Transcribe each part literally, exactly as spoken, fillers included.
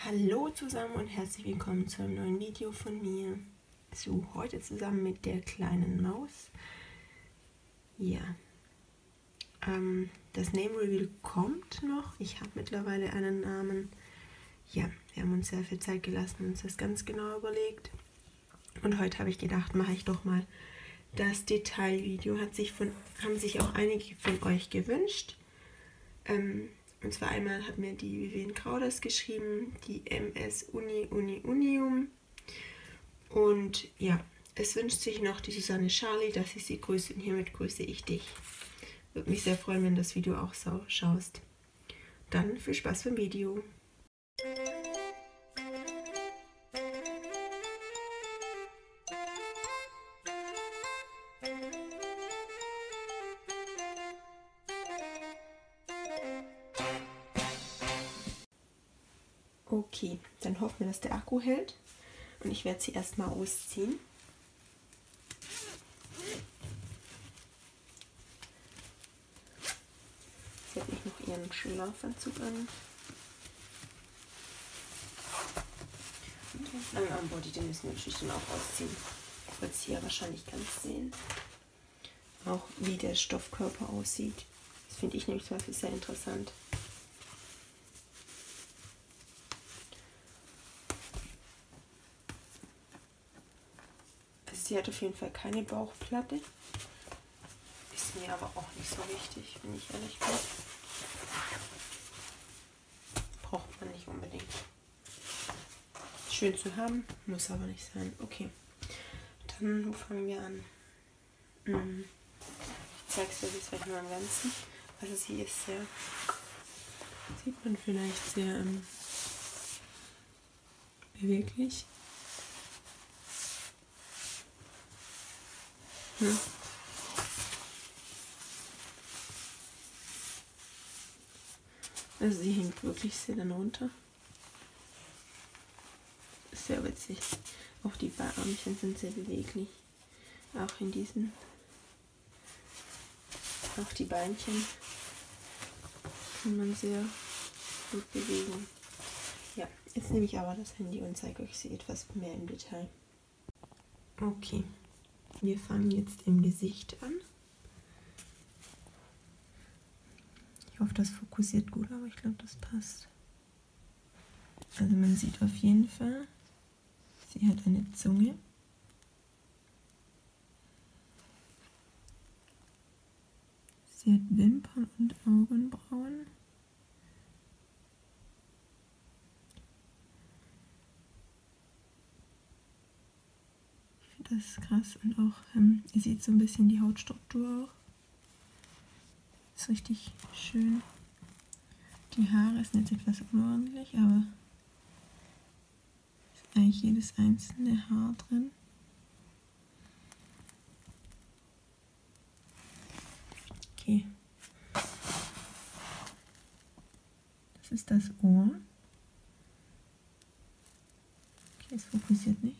Hallo zusammen und herzlich willkommen zu einem neuen Video von mir. So, heute zusammen mit der kleinen Maus. Ja, ähm, das Name Reveal kommt noch. Ich habe mittlerweile einen Namen. Ja, wir haben uns sehr viel Zeit gelassen und uns das ganz genau überlegt. Und heute habe ich gedacht, mache ich doch mal das Detailvideo. Hat sich von, haben sich auch einige von euch gewünscht. Ähm, Und zwar einmal hat mir die Vivian Grau das geschrieben, die M S Uni Uni Unium. Und ja, es wünscht sich noch die Susanne Charlie, dass ich sie grüße, und hiermit grüße ich dich. Würde mich sehr freuen, wenn du das Video auch so schaust. Dann viel Spaß beim Video. Okay, dann hoffen wir, dass der Akku hält. Und ich werde sie erstmal ausziehen. Sie hat nicht noch ihren Schlafanzug an. Und den langen Armbody, den müssen wir natürlich dann auch ausziehen. Das wird sie ja wahrscheinlich ganz sehen. Auch wie der Stoffkörper aussieht. Das finde ich nämlich zum Beispiel sehr interessant. Sie hat auf jeden Fall keine Bauchplatte. Ist mir aber auch nicht so wichtig, wenn ich ehrlich bin. Braucht man nicht unbedingt. Schön zu haben, muss aber nicht sein. Okay, dann wo fangen wir an? Ich zeige es euch jetzt vielleicht mal am Ganzen. Also sie ist sehr, sieht man vielleicht sehr ähm, beweglich. Hm. Also sie hängt wirklich sehr dann runter. Sehr witzig. Auch die Ärmchen sind sehr beweglich. Auch in diesen. Auch die Beinchen kann man sehr gut bewegen. Ja, jetzt nehme ich aber das Handy und zeige euch sie etwas mehr im Detail. Okay. Wir fangen jetzt im Gesicht an. Ich hoffe, das fokussiert gut, aber ich glaube, das passt. Also man sieht auf jeden Fall, sie hat eine Zunge. Sie hat Wimpern und Augenbrauen. Das ist krass, und auch, ähm, ihr seht so ein bisschen die Hautstruktur auch. Ist richtig schön. Die Haare sind jetzt etwas unordentlich, aber ist eigentlich jedes einzelne Haar drin. Okay. Das ist das Ohr. Okay, es fokussiert nicht.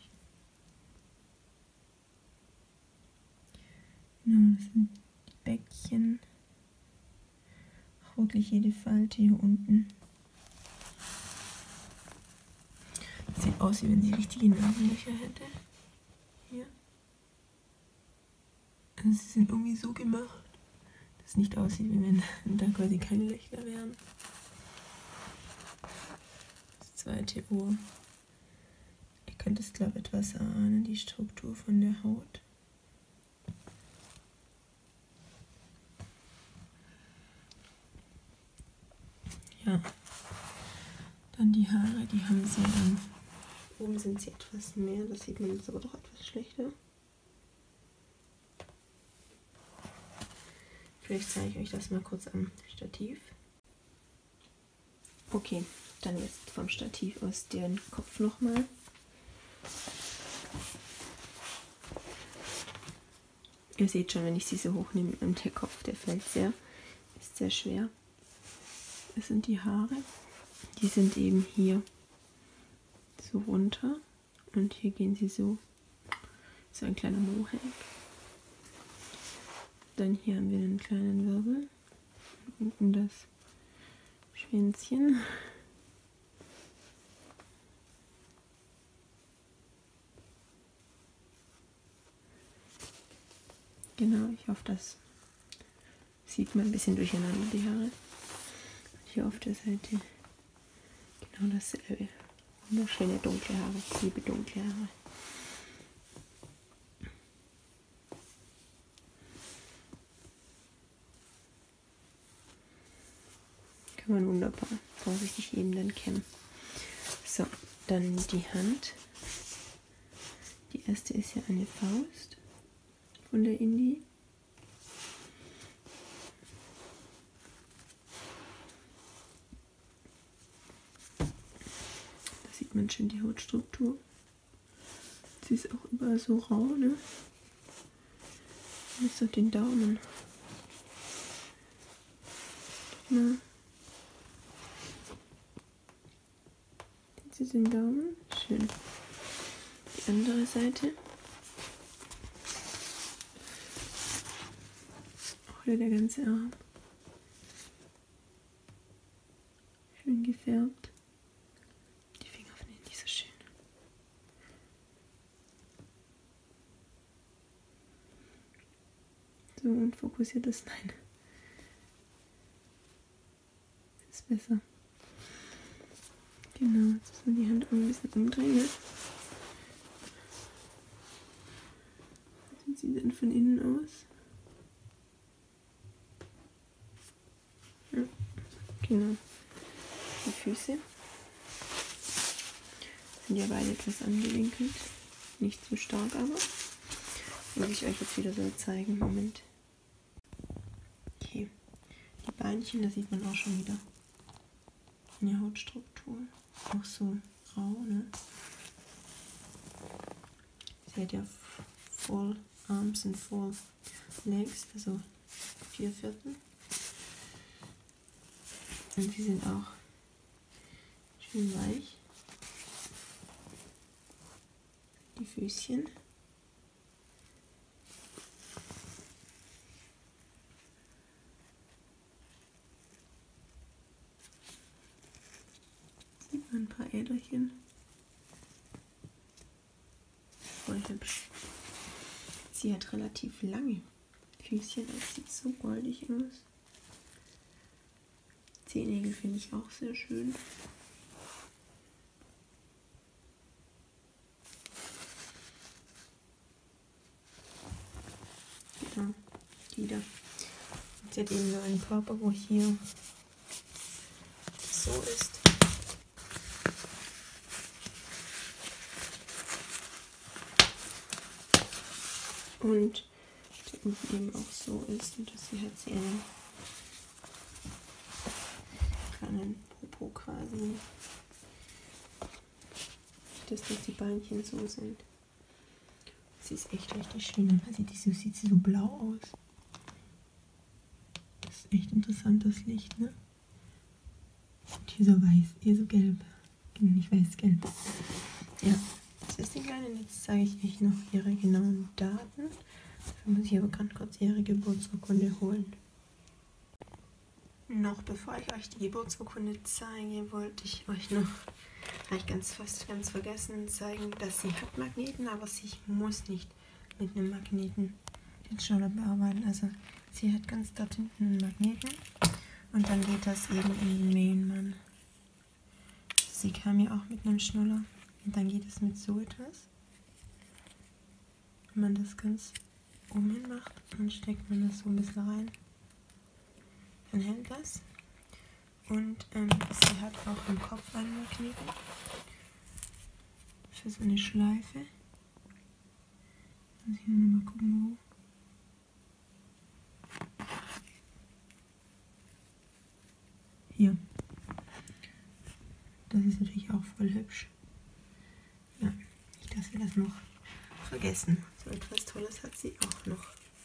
Genau, das sind die Bäckchen. Auch wirklich jede Falte hier unten. Das sieht aus, wie wenn sie richtige Nasenlöcher hätte. Hier. Also sie sind irgendwie so gemacht, dass es nicht aussieht, wie wenn da quasi keine Löcher wären. Das zweite Ohr. Ihr könnt es, glaube ich, etwas erahnen, die Struktur von der Haut. Ja, dann die Haare, die haben sie dann, oben sind sie etwas mehr, das sieht man jetzt aber doch etwas schlechter. Vielleicht zeige ich euch das mal kurz am Stativ. Okay, dann jetzt vom Stativ aus den Kopf nochmal. Ihr seht schon, wenn ich sie so hochnehme, der Kopf, der fällt sehr, ist sehr schwer. Das sind die Haare, die sind eben hier so runter und hier gehen sie so, so ein kleiner Mohawk. Dann hier haben wir einen kleinen Wirbel, unten das Schwänzchen. Genau, ich hoffe, das sieht man ein bisschen durcheinander, die Haare. Hier auf der Seite genau dasselbe. Wunderschöne dunkle Haare, ich liebe dunkle Haare. Kann man wunderbar vorsichtig eben dann kämmen. So, dann die Hand. Die erste ist ja eine Faust von der Indie. Da sieht man schön die Hautstruktur. Sie ist auch überall so rau, ne? Jetzt auf den Daumen. Na. Jetzt ist den Daumen. Schön. Die andere Seite. Auch wieder der ganze Arm. Schön gefärbt. Die Finger finde ich nicht so schön. So, und fokussiert das. Nein. Das ist besser. Genau, jetzt muss man die Hand auch ein bisschen umdrehen. So sieht sie dann von innen aus. Ja, genau. Die Füße sind ja beide etwas angewinkelt. Nicht zu stark, aber muss ich euch jetzt wieder so zeigen. Moment. Okay. Die Beinchen, da sieht man auch schon wieder eine Hautstruktur. Auch so rau, ne? Sie hat ja Full Arms und Full Legs, also vier Viertel. Und sie sind auch schön weich. Die Füßchen. Sieht man ein paar Äderchen. Voll hübsch. Sie hat relativ lange Füßchen, das sieht so goldig aus. Zehennägel finde ich auch sehr schön. Genau, die da. Sie hat eben so einen Körper, wo hier so ist. Und die unten eben auch so ist und dass sie halt sie einen kleinen Popo quasi, dass das die Beinchen so sind. Sie ist echt richtig schön, man sieht, so sieht sie so blau aus. Das ist echt interessant, das Licht, ne? Und hier so weiß, hier so gelb. Nicht weiß, gelb. Ja, das ist die Kleine. Jetzt zeige ich euch noch ihre genauen Daten. Dafür muss ich aber ganz kurz ihre Geburtsurkunde holen. Noch bevor ich euch die Geburtsurkunde zeige, wollte ich euch noch, habe ich ganz fast ganz vergessen, zeigen, dass sie hat Magneten, aber sie muss nicht mit einem Magneten den Schnuller bearbeiten. Also sie hat ganz dort hinten einen Magneten und dann geht das eben in den Mähenmann. Sie kam ja auch mit einem Schnuller und dann geht es mit so etwas. Wenn man das ganz oben hin macht, dann steckt man das so ein bisschen rein. Dann hält das. Und ähm, sie hat auch im Kopf einen Magneten für so eine Schleife. Muss ich nur mal gucken, wo. Hier. Das ist natürlich auch voll hübsch. Ja, nicht, dass wir das noch vergessen. So etwas Tolles hat sie auch noch.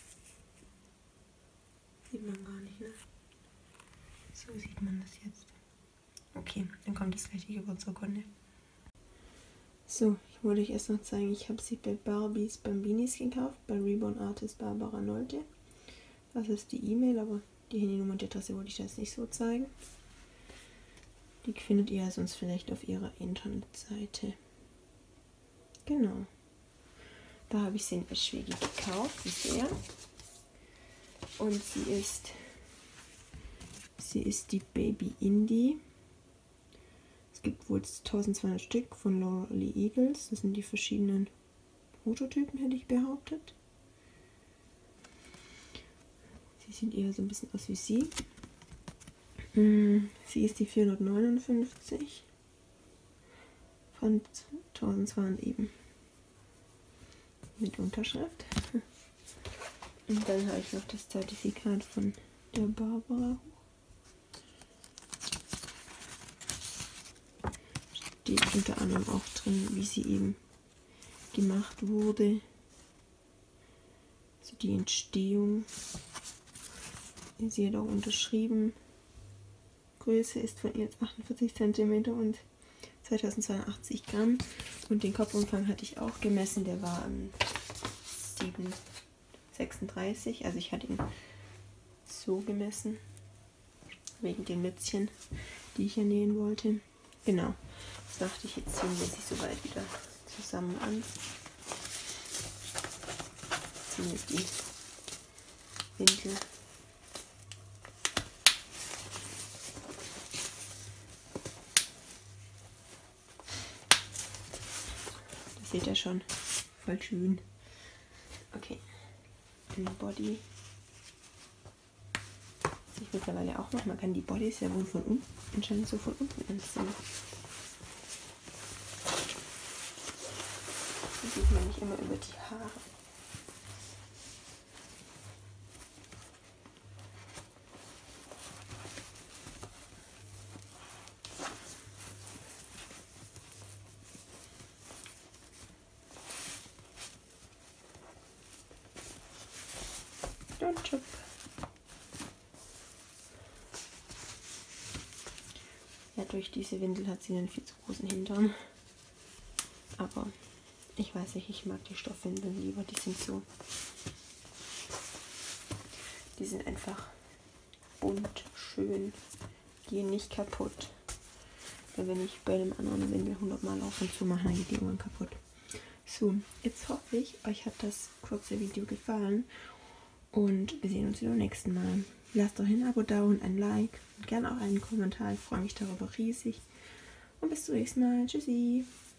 Sieht man gar nicht, ne? So sieht man das jetzt. Okay, dann kommt jetzt gleich die Geburtsurkunde. So, ich wollte euch erst noch zeigen, ich habe sie bei Barbies Bambinis gekauft, bei Reborn Artist Barbara Nolte. Das ist die E-Mail, aber die Handynummer und die Adresse wollte ich jetzt nicht so zeigen. Die findet ihr sonst vielleicht auf ihrer Internetseite. Genau. Da habe ich sie in Eschwege gekauft, wisst ihr. Und sie ist, sie ist die Baby Indie. Es gibt wohl tausendzweihundert Stück von Laura Lee Eagles. Das sind die verschiedenen Prototypen, hätte ich behauptet. Sie sieht eher so ein bisschen aus wie sie. Sie ist die vierhundertneunundfünfzig von tausendzweihundert eben mit Unterschrift. Und dann habe ich noch das Zertifikat von der Barbara. Steht unter anderem auch drin, wie sie eben gemacht wurde. Also die Entstehung. Sie hat auch unterschrieben. Größe ist von ihr achtundvierzig Zentimeter und zweitausendzweihundertachtzig Gramm. Und den Kopfumfang hatte ich auch gemessen. Der war um, sieben Komma sechsunddreißig. Also ich hatte ihn so gemessen. Wegen den Mützchen, die ich ja nähen wollte. Genau. Das dachte ich, jetzt ziehen wir sie soweit wieder zusammen an. Zumindest die Windel. Das seht ihr schon. Voll schön. Okay. Den Body. Das ich mittlerweile auch noch. Man kann die Bodies ja wohl von unten, anscheinend so von unten anziehen. Das sieht man nicht immer über die Haare. Und schupp. Ja, durch diese Windel hat sie einen viel zu großen Hintern. Aber ich weiß nicht, ich mag die Stoffwindeln lieber. Die sind so. Die sind einfach bunt, schön, gehen nicht kaputt. Weil wenn ich bei einem anderen Windel hundert Mal auf und zu mache, dann geht die irgendwann kaputt. So, jetzt hoffe ich, euch hat das kurze Video gefallen. Und wir sehen uns wieder beim nächsten Mal. Lasst doch ein Abo da und ein Like und gerne auch einen Kommentar. Ich freue mich darüber riesig. Und bis zum nächsten Mal. Tschüssi.